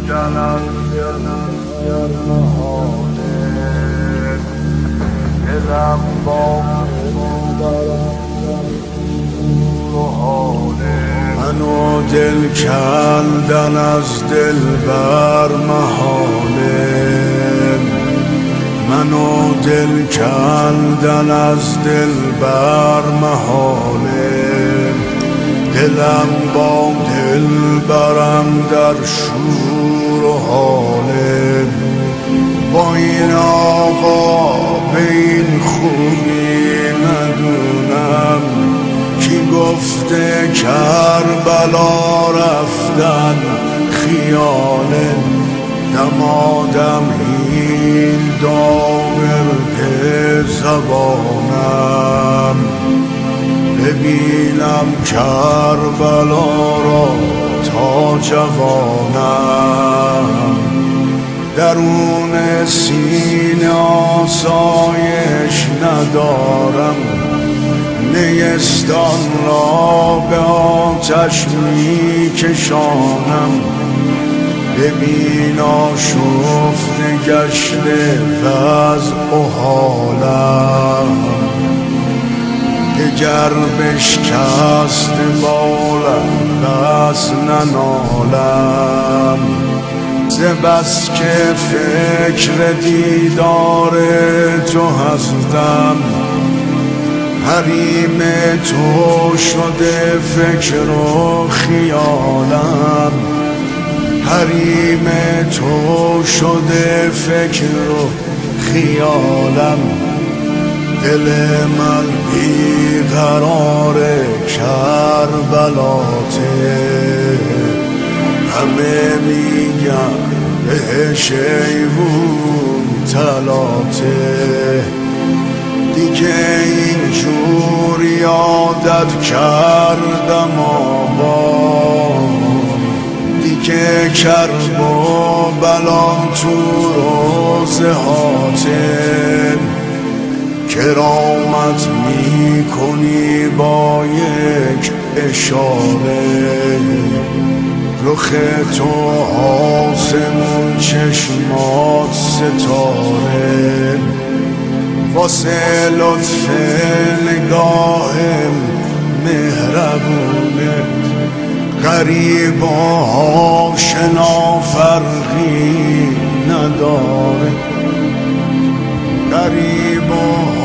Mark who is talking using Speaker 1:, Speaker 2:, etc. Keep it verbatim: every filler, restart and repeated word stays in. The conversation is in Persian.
Speaker 1: کشیدن از نهانه دلم با منو دل کندن از دل بر محاله منو دل کندن از دل بر محاله دلم با دل برم در شور و حاله با این آقا به این خوبی ندونم کی گفته کربلا رفتن خیاله دمادم این داور که زبانم ببینم کربلا را تا جوانم درون سینه آسایش ندارم نیستان را به آتش می کشانم ببین آشفته گشته وضع و حالم دگر بشکست بالم بس ننالم ز بس که فکر دیدار تو هستم حریم تو شده فکر و خیالم حریم تو شده فکر و خیالم دل من بیقرار کربلاته همه میگن بهش ایوون تلاته دیگه اینجور یادت کردم آقا دیگه کرب و بلام تو روزه هاته کرامت می کنی با یک اشاره رخ تو آسمون چشمات ستاره واسه لطف نگاهم مهربونت غریب و آشنا فرقی نداره غریب و